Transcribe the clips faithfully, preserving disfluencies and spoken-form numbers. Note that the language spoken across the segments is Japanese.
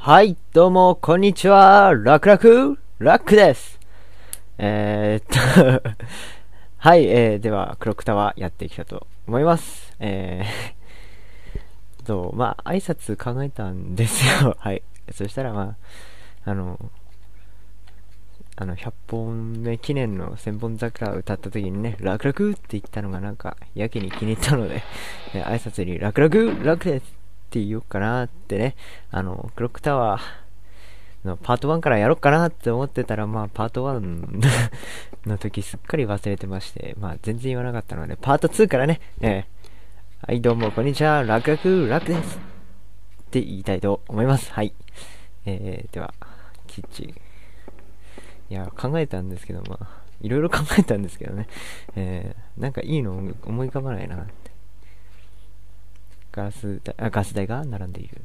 はい、どうも、こんにちは。ラクラク、ラックです。えー、っと、はい、えー、では、クロックタワーやっていきたいと思います。えー、と、まあ、挨拶考えたんですよ。はい。そしたら、まあ、あの、あの、ひゃっぽんめ記念の千本桜を歌った時にね、ラクラクって言ったのがなんか、やけに気に入ったので、え挨拶にラクラク、ラクですって言おうかなってね、あの、クロックタワー、のパートワンからやろうかなって思ってたら、まあ、パートワンの時すっかり忘れてまして、まあ、全然言わなかったので、パートツーからね、えー、はい、どうも、こんにちは、ラクラク、ラクですって言いたいと思います。はい。えー、では、キッチン。いや、考えたんですけど、まあ、いろいろ考えたんですけどね、えー、なんかいいの思い浮かばないなって。ガス代、あ、ガス代が並んでいる。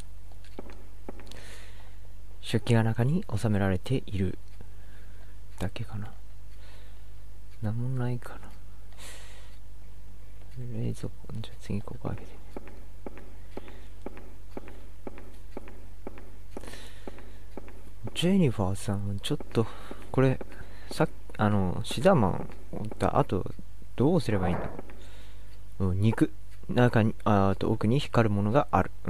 食器が中に収められているだけかな。なんもないかな。冷蔵庫、じゃあ次ここ開けて。ジェニファーさん、ちょっと、これ、さっあの、シザーマンおった後、どうすればいいんだろう。うん、肉。中に、あと奥に光るものがある。ん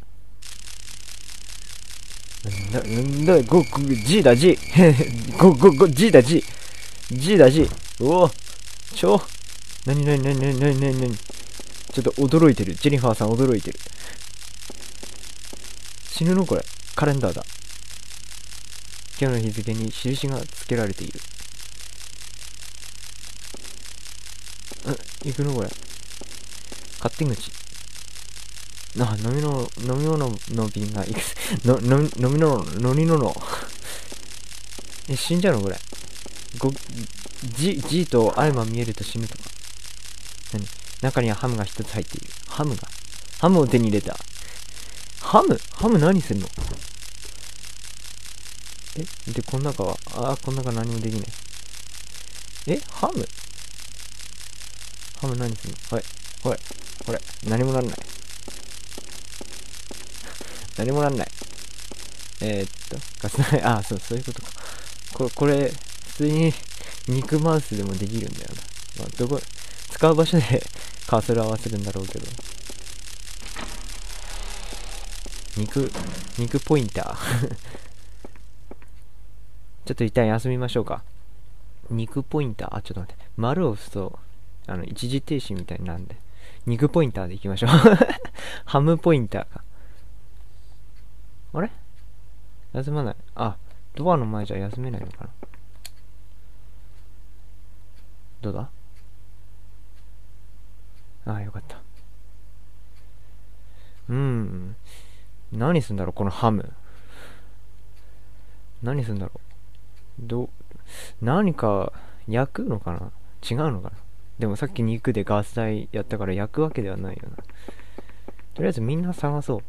なんだ、なんだ、ご、ご、G だ、G。ご、ご、ご、G だ、G。G だ、G。おお、ちょ、なになになになになになになにちょっと驚いてる。ジェニファーさん驚いてる。死ぬのこれ。カレンダーだ。今日の日付に印がつけられている。ん、行くのこれ。勝手口。あ、飲みの、飲み物の瓶がいくつ、の、の、飲みの、飲み物。え、死んじゃうのこれ。ご、G、G とアイマン見えると死ぬとか。何中にはハムが一つ入っている。ハムが。ハムを手に入れた。ハムハム何すんの？えで、この中は、あー、この中何もできない。えハムハム何すんの？ほれ、ほれ、ほれ、何もなんない。何もなんない。えー、っと、ガスない、あー、そう、そういうことか。これ、これ、普通に肉マウスでもできるんだよな。まあ、どこ、使う場所でカーソル合わせるんだろうけど。肉、肉ポインター。ちょっと一旦休みましょうか。肉ポインター、あ、ちょっと待って。丸を押すと、あの、一時停止みたいになんで。肉ポインターでいきましょう。ハムポインターか。あれ休まない。あ、ドアの前じゃ休めないのかな。どうだ？ああ、よかった。うーん。何すんだろう、このハム。何すんだろう。ど、何か焼くのかな？違うのかな？でもさっき肉でガス台やったから焼くわけではないよな。とりあえずみんな探そう。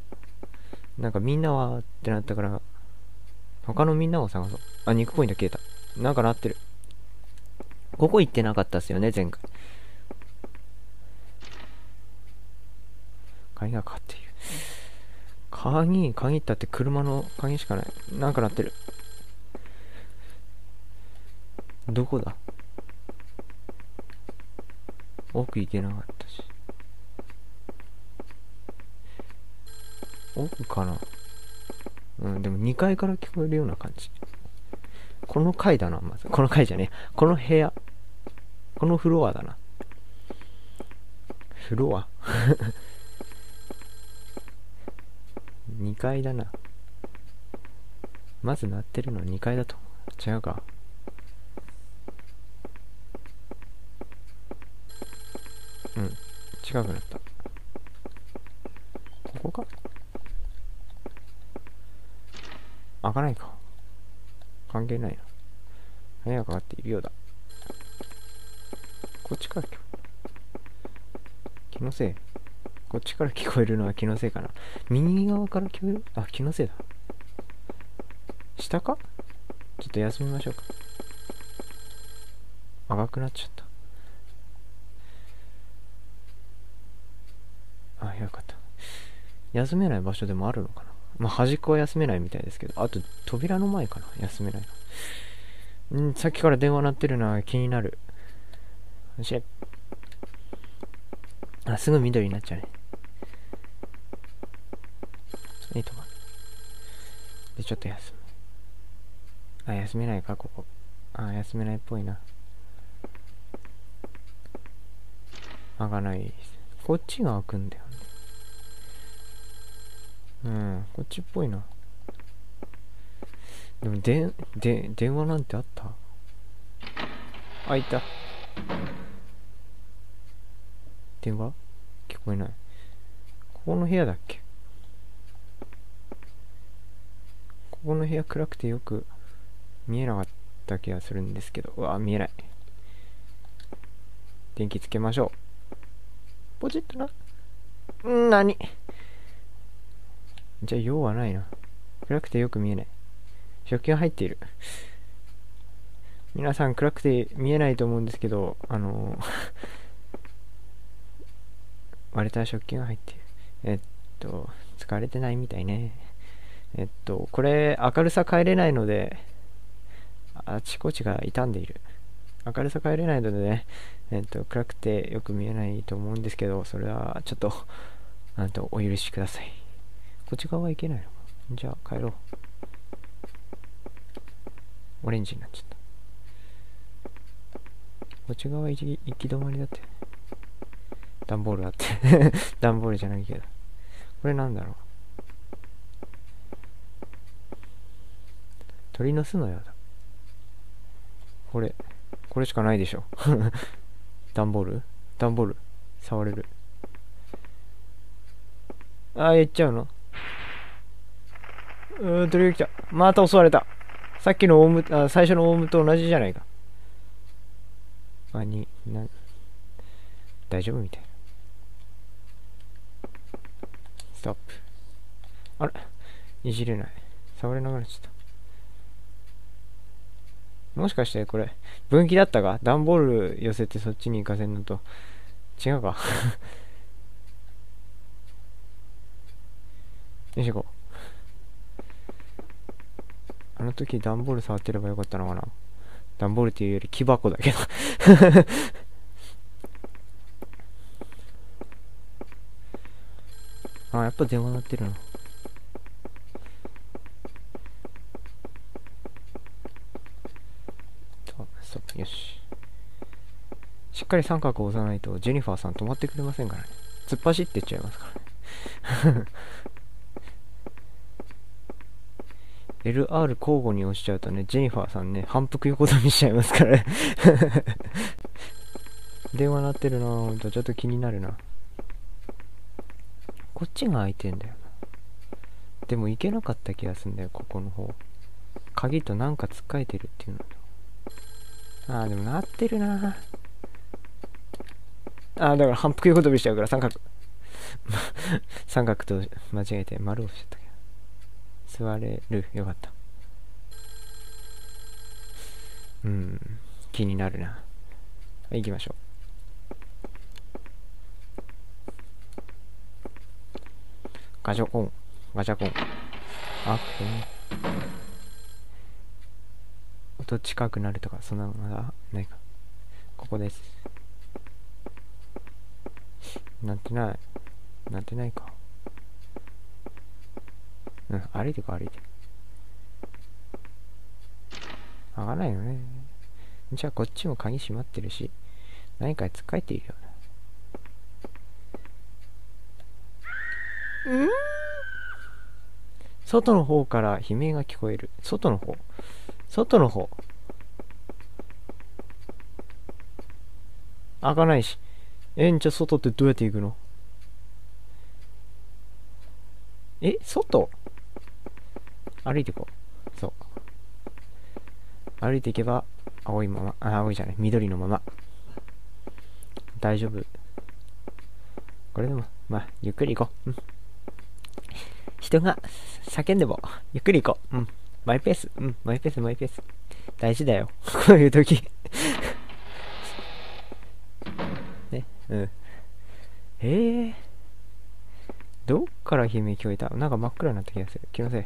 なんかみんなはってなったから、他のみんなを探そう。あ、肉ポイント消えた。なんかなってる。ここ行ってなかったっすよね、前回。鍵がかかっている。鍵、鍵ったって車の鍵しかない。なんかなってる。どこだ？奥行けなかったし。奥かな？うん、でもにかいから聞こえるような感じ。この階だな、まず。この階じゃねえ。この部屋。このフロアだな。フロアにかいだな。まず鳴ってるのはにかいだと。違うか。うん。近くなった。ここか？開かないか。関係ないな。部屋がかかっているようだ。こっちから聞こえる。気のせい。こっちから聞こえるのは気のせいかな。右側から聞こえる？あ、気のせいだ。下か？ちょっと休みましょうか。赤くなっちゃった。あ、よかった。休めない場所でもあるのかまあ、端っこは休めないみたいですけど、あと扉の前かな、休めないの。んさっきから電話鳴ってるな、気になる。よし。あ、すぐ緑になっちゃうね。いいとこ。で、ちょっと休む。あ、休めないか、ここ。あ、休めないっぽいな。開かないです。こっちが開くんだよね。うん、こっちっぽいな。でも、で、で、電話なんてあった？あ、いた。電話聞こえない。ここの部屋だっけ？ここの部屋暗くてよく見えなかった気がするんですけど、うわ、見えない。電気つけましょう。ポチッとな。んー、なに？じゃあ、用はないな。暗くてよく見えない。食器が入っている。皆さん暗くて見えないと思うんですけど、あのー、割れた食器が入っている。えっと、使れてないみたいね。えっと、これ、明るさ変えれないので、あちこちが傷んでいる。明るさ変えれないのでね、えっと、暗くてよく見えないと思うんですけど、それはちょっと、なんと、お許しください。こっち側はいけないのか。じゃあ、帰ろう。オレンジになっちゃった。こっち側行き、行き止まりだって。段ボールあって。段ボールじゃないけど。これなんだろう。鳥の巣のようだ。これ、これしかないでしょ。段ボール段ボール触れる。あー、やっちゃうの？うーん、鳥が来た。また襲われた。さっきのオウム、あ、最初のオウムと同じじゃないか。あ、に、な、大丈夫みたいな。ストップ。あれいじれない。触れなくなっちゃった。もしかしてこれ、分岐だったか？段ボール寄せてそっちに行かせるのと、違うか。よいしょ。あの時段ボール触ってればよかったのかな。段ボールっていうより木箱だけど。あ、やっぱ電話鳴ってるの。ストップ。よし。しっかり三角を押さないとジェニファーさん止まってくれませんからね。突っ走ってっちゃいますからね。エルアール 交互に押しちゃうとね、ジェニファーさんね、反復横跳びしちゃいますからね。電話鳴ってるなぁ、ほんと。ちょっと気になるな。こっちが開いてんだよな。でも行けなかった気がするんだよ、ここの方。鍵となんかつっかえてるっていうの。あー、でも鳴ってるなぁ。あー、だから反復横跳びしちゃうから三角。三角と間違えて丸を押しちゃったけど。座れる。よかった。うん。気になるな。はい、行きましょう。ガチャコン。ガチャコン。あ、音近くなるとか、そんなのがないか。ここです。なってない。なってないか。うん、歩いてか、歩いて。開かないよね。じゃあこっちも鍵閉まってるし、何かつっかえているような。ん？外の方から悲鳴が聞こえる。外の方。外の方。開かないし。えん、じゃあ外ってどうやって行くの？え、外？歩いていこう。そう。歩いていけば、青いまま。あ、青いじゃない。緑のまま。大丈夫。これでも、まあ、ゆっくり行こう。うん。人が叫んでも、ゆっくり行こう。うん。マイペース。うん。マイペース、マイペース。大事だよ。こういう時。ね。うん。えー。 どっから悲鳴聞こえた？なんか真っ暗になった気がする。気のせい。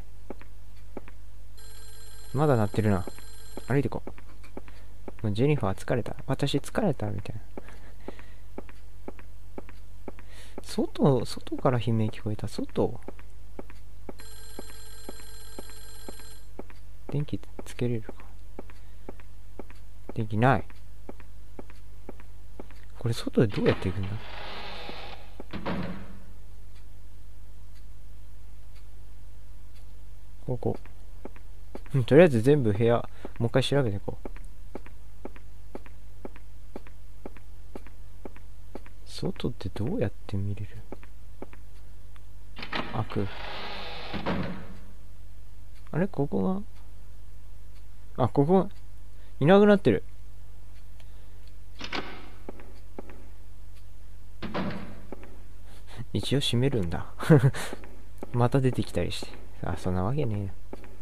まだ鳴ってるな。歩いてこう。もうジェニファー疲れた。私疲れたみたいな。外、外から悲鳴聞こえた。外。電気つけれるか。電気ない。これ外でどうやって行くんだ？ここ。うん、とりあえず全部部屋、もう一回調べていこう。外ってどうやって見れる？開く。あれここが、あ、ここが、いなくなってる。一応閉めるんだ。また出てきたりして。あ、そんなわけねえよ。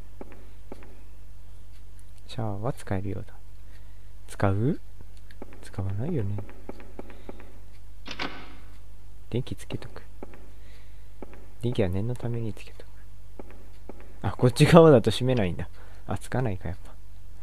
シャワーは使えるようだ。使う？使わないよね。電気つけとく。電気は念のためにつけとく。あ、こっち側だと閉めないんだ。あ、つかないか、やっぱ。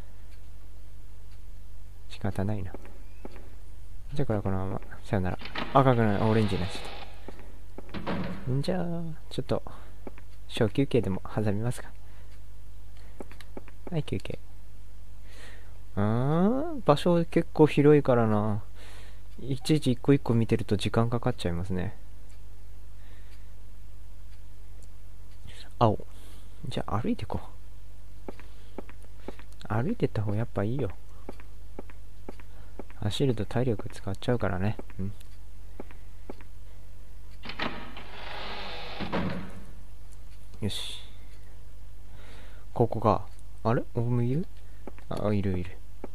仕方ないな。じゃあこれはこのまま、さよなら。赤くない、オレンジになっちゃった。んじゃあ、ちょっと、小休憩でも挟みますか。はい、休憩。うーん、場所結構広いからな。いちいち一個一個見てると時間かかっちゃいますね。青。じゃあ歩いてこう。歩いてった方がやっぱいいよ。走ると体力使っちゃうからね。うん。よし。ここか。あれオウムいる？あ、いるいる。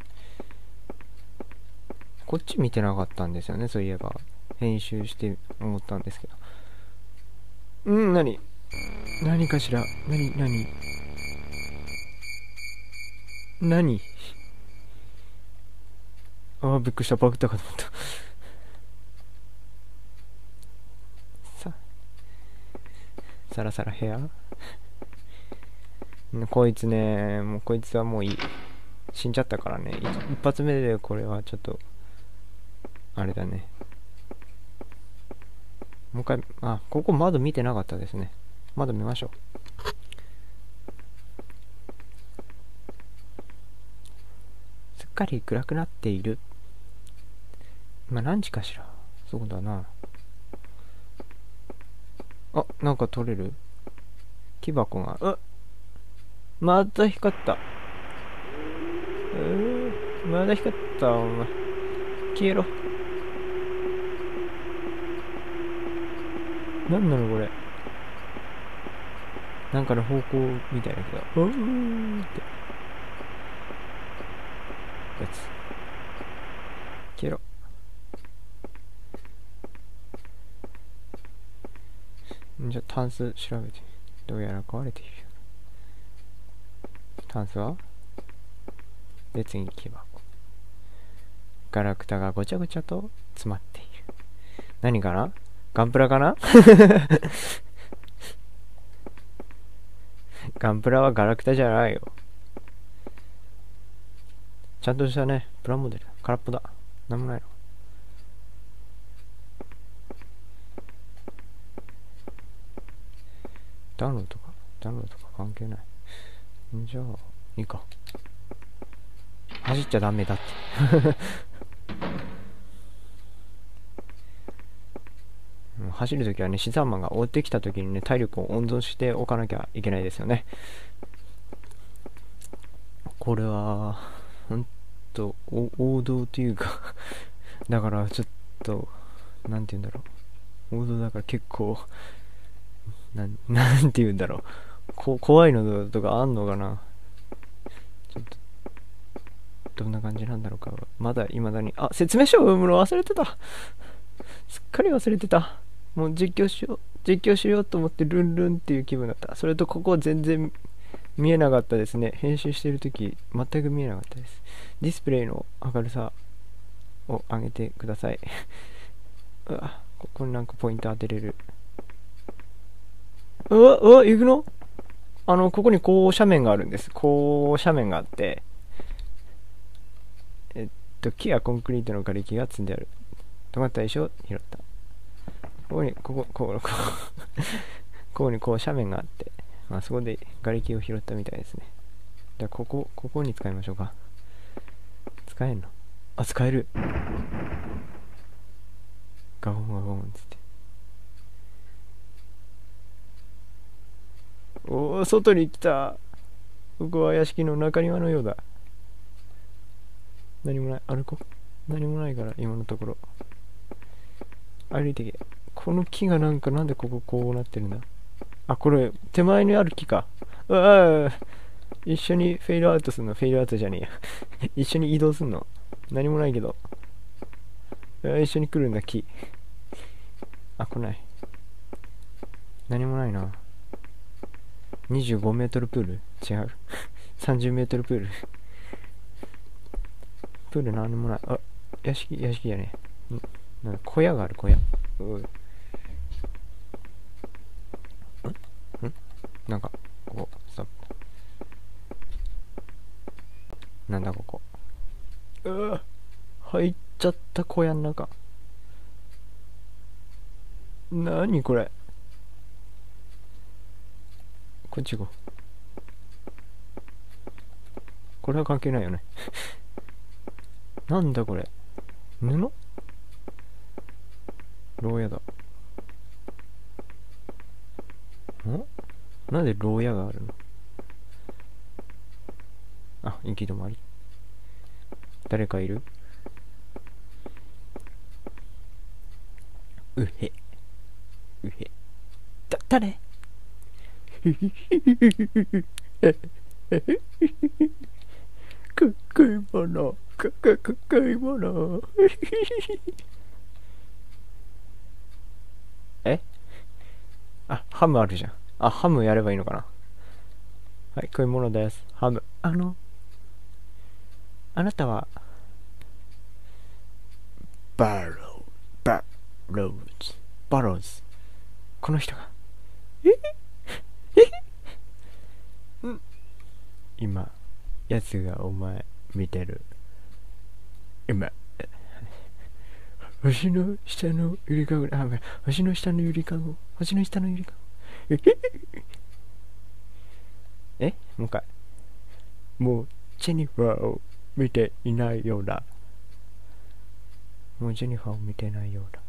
こっち見てなかったんですよね、そういえば。編集して思ったんですけど。うん、なに何かしら？なになになにあー、びっくりした。バグったかと思った。さ、さらさら部屋こいつね、もうこいつはもういい。死んじゃったからね。一発目でこれはちょっと、あれだね。もう一回、あ、ここ窓見てなかったですね。窓見ましょう。すっかり暗くなっている。今何時かしら？そうだな。あ、なんか取れる？木箱が、うっ、また光った。うー、まだ光った、お前。消えろ。なんなのこれ。なんかの方向みたいなけど。うーって。やつ。消えろ。じゃあ、タンス調べて。どうやら壊れている。タンスはで、次、木箱。ガラクタがごちゃごちゃと詰まっている。何かな？ガンプラかな？ガンプラはガラクタじゃないよ。ちゃんとしたね、プラモデル。空っぽだ。なんもないの。暖炉とか、暖炉とか関係ない。んじゃあ、いいか。走っちゃダメだって。走るときはね、シザーマンが追ってきたときにね、体力を温存しておかなきゃいけないですよね。これは、ほんと、王道というかだからちょっと、なんて言うんだろう。王道だから結構、なん、なんて言うんだろう。こ怖いのとかあんのかな。ちょっと、どんな感じなんだろうか。まだ未だに、あ、説明書を読むの忘れてた。すっかり忘れてた。もう実況しよう、実況しようと思ってルンルンっていう気分だった。それとここ全然見えなかったですね。編集してるとき全く見えなかったです。ディスプレイの明るさを上げてください。うわ、ここになんかポイント当てれる。 うわ、うわ、行くの？あの、ここにこう斜面があるんです。こう斜面があって、えっと、木やコンクリートの瓦礫が積んである。止まった石を拾った。ここに、ここ、ここ、ここ、ここにこう斜面があって、まあそこで瓦礫を拾ったみたいですね。じゃあ、ここ、ここに使いましょうか。使えんの？あ、使える。ガゴンガゴンつって。おお、外に来た。ここは屋敷の中庭のようだ。何もない。歩こう。何もないから、今のところ。歩いてけ。この木がなんか、なんでこここうなってるんだ？あ、これ、手前にある木か。ああ、一緒にフェイドアウトするの？フェイドアウトじゃねえや。一緒に移動すんの？何もないけど。一緒に来るんだ、木。あ、来ない。何もないな。にじゅうごメートルプール？違う。さんじゅうメートルプール。プール何もない。あ、屋敷、屋敷やね。んなんか小屋がある、小屋。うい。んんなんか、ここ、ストップ。なんだここ。うわ、入っちゃった小屋の中。なにこれ。こっち行こう。これは関係ないよね。なんだこれ。布？牢屋だ。ん？なんで牢屋があるの？あ、行き止まり。誰かいる？うへ。うへ。だ、誰？かっこいいもの。かかかっこいいもの。え？あ、ハムあるじゃん。あ、ハムやればいいのかな。はい、こういうものです。ハム。あの、あなたは、バロー、バローズ、バローズ。この人が。ええうん。今、奴がお前見てる。今、星の下のゆりかご、あ、星の下のゆりかご、星の下のゆりかご。えもう一回。もう、ジェニファーを見ていないようだ。もうジェニファーを見てないようだ。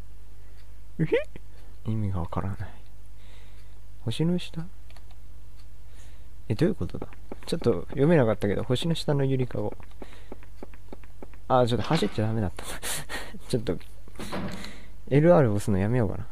意味がわからない。星の下？え、どういうことだ？ちょっと読めなかったけど、星の下のゆりかご。あ、ちょっと走っちゃダメだった。ちょっと、エルアール 押すのやめようかな。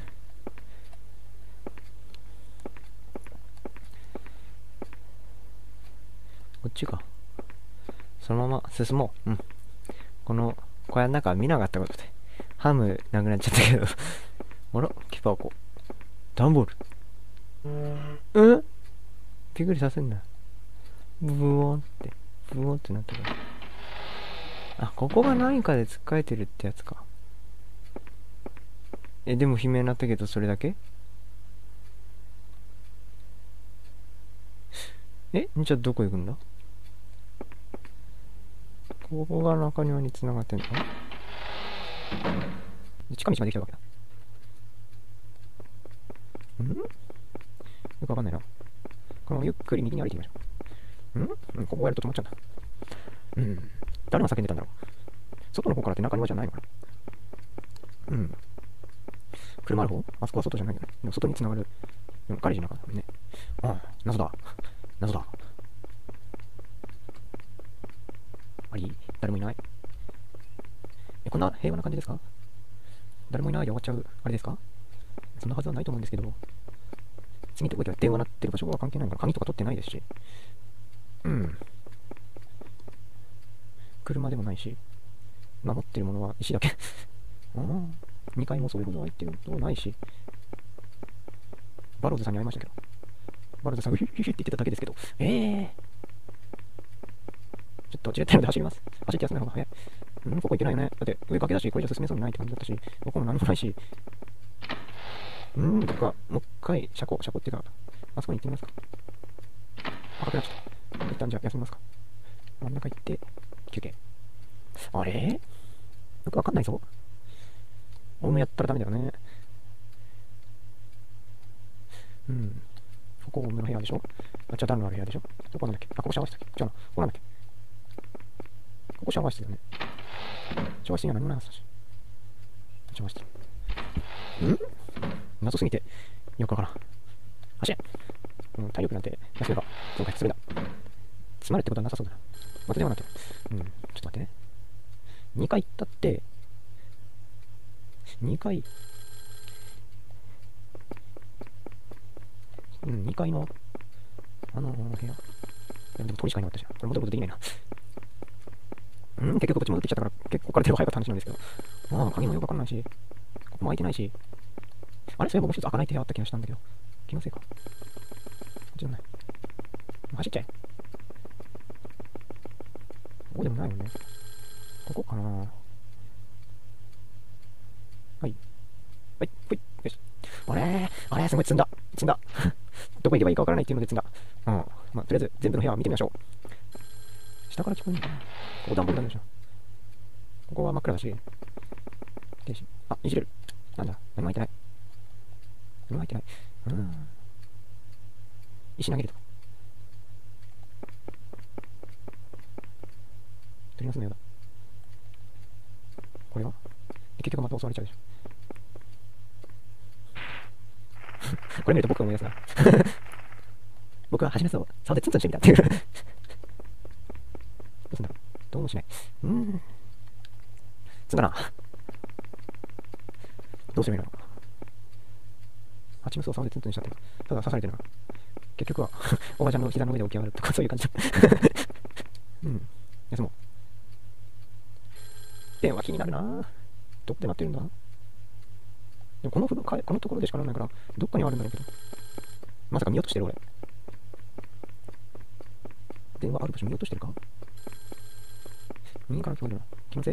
こっちか。そのまま進もう。うん。この小屋の中見なかったことで。ハムなくなっちゃったけど。あら、キパーコ。ダンボール。うんびっくりさせんな。ブオーンって。ブオーンってなったから。あ、ここが何かでつっかえてるってやつか。え、でも悲鳴になったけど、それだけ？え、じゃあどこ行くんだ？ここが中庭に繋がってんのかな？近道まで来たわけだ。ん？よくわかんないな。このゆっくり右に歩いてみましょう。ん？うん、ここやると止まっちゃうんだ。うん。誰が叫んでたんだろう。外の方からって中庭じゃないのかな。うん。車ある方？あそこは外じゃないよね。でも外に繋がる。でもガレージの中だもんね。ああ、謎だ。謎だ。あり？誰もいない。え、こんな平和な感じですか？誰もいないで終わっちゃう、あれですか？そんなはずはないと思うんですけど。次とこでは電話鳴ってる場所は関係ないから、鍵とか取ってないですし。うん。車でもないし。守ってるものは石だけ。ああ。にかいもそれほど入ってることないし。バローズさんに会いましたけど。バローズさんがヒュッヒュッって言ってただけですけど。ええー。ちょっと違ったので走ります。走って休めない方が早い。うん、ここ行けないよね。だって上崖だし、これじゃ進めそうにないって感じだったし、ここも何もないし。 うーん、僕はもう一回、車庫、車庫っていうか、あそこに行ってみますか。赤くなっちゃった。一旦じゃあ休みますか。真ん中行って、休憩。あれよくわかんないぞ。俺もやったらダメだよね。うん。ここ、俺の部屋でしょ。あ、じゃあ、暖炉ある部屋でしょ。どこなんだっけ。あ、ここシャワー室だっけ。じゃあ、ここなんだっけ。ここシャワー室だよね。シャワー室には何もないはずだし。シャワー室。ん謎すぎて、よくわからん。走れ。うん、体力なんて、なせれば、そうか、それだ。詰まるってことはなさそうだな。また電話なってる。うん、ちょっと待ってね。にかい行ったって、にかい、うん、にかいの、あのー、部屋。でも鳥しかいなかったじゃん。これ戻ることできないな。うん、結局こっち戻ってきちゃったから、結構これ手が早かった話なんですけど。まあ、鍵もよくわかんないし、ここも開いてないし。あれそういえばもう一つ開かない手があった気がしたんだけど。気のせいか。こっちじゃない。走っちゃえ。ここでもないよね。ここかな。はい。はい、ほい。よし。あれー、あれー、すごい積んだ。積んだ。どこ行けばいいかわからないっていうので積んだ。うん。まあ、とりあえず全部の部屋を見てみましょう。下から聞こえるのかな。ここ段ボールなんでしょ。ここは真っ暗だし。停止。あ、いじれる。なんだ、何も入ってない。何も入ってない。うん。石投げるとか。取りますのようだ。これは結局また襲われちゃうでしょ。これ見ると僕が思い出すな。僕は初めそう、竿でツンツンしてみたっていう。どうすんだろう。どうもしない。うーん。つんだな。どうすればいいのか。蜂蜜を竿でツンツンしちゃって、ただ刺されてるな。結局は、おばちゃんの膝の上で起き上がるとか、そういう感じだ。うん。休もう。電話気になるな。どこで鳴ってるんだ。でもこの風呂か、このところでしかならないから、どっかにはあるんだろうけど。まさか見落としてる俺。電話ある場所見落としてるか。右から聞こえるな。気のせい。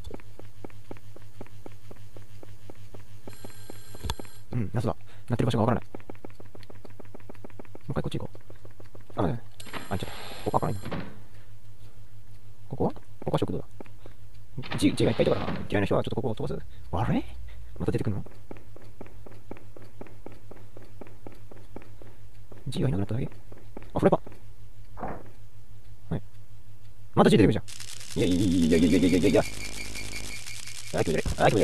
うん、謎だ。鳴ってる場所がわからない。もう一回こっち行こう。あ、ね、あ、いっちゃった。ここ開かないな。ここはここは食堂だ。G、G がいっぱいいたからな。嫌いな人はちょっとここを飛ばす。あれまた出てくるの？ G がいなくなっただけ。あ、フライパン。はい。また G 出てくるじゃん。いやいやいやいやいやいやいやいやいや。あ、気持ち悪い。あ、気持ち悪い。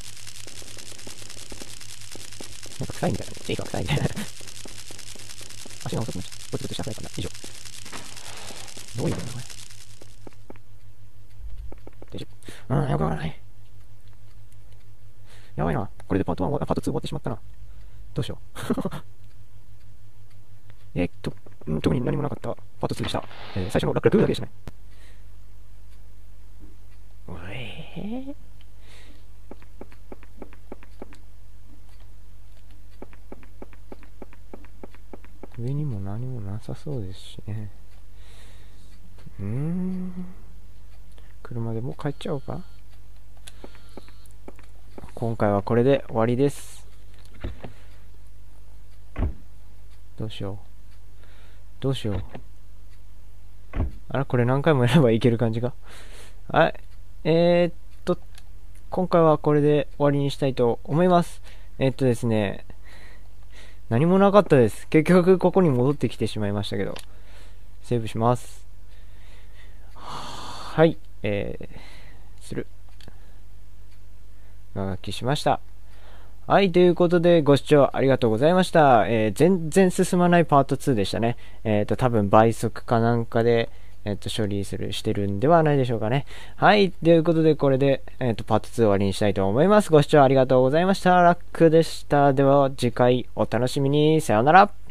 なんか臭いみたいな。G が臭いみたいな。足が遅くなっちゃう。ブツブツしたフライパンだ。以上。どういうことだこれ。大丈夫。うん、よくわからない。やばいな。これでパートいち、パートに終わってしまったな。どうしよう。えーっと、特に何もなかったパートにでした。えー、最初の楽々だけでしたね。えー、上にも何もなさそうですしね。うーん。車でもう帰っちゃおうか。今回はこれで終わりです。どうしよう。どうしよう。あれこれ何回もやればいける感じか。はい。えー、っと、今回はこれで終わりにしたいと思います。えー、っとですね、何もなかったです。結局ここに戻ってきてしまいましたけど。セーブします。はい。えー、する。上書きしました。はい、ということでご視聴ありがとうございました。えー、全然進まないパートツーでしたね。えっ、ー、と、多分倍速かなんかで、えっ、ー、と、処理する、してるんではないでしょうかね。はい、ということでこれで、えっ、ー、と、パートツー終わりにしたいと思います。ご視聴ありがとうございました。ラックでした。では、次回お楽しみに。さようなら。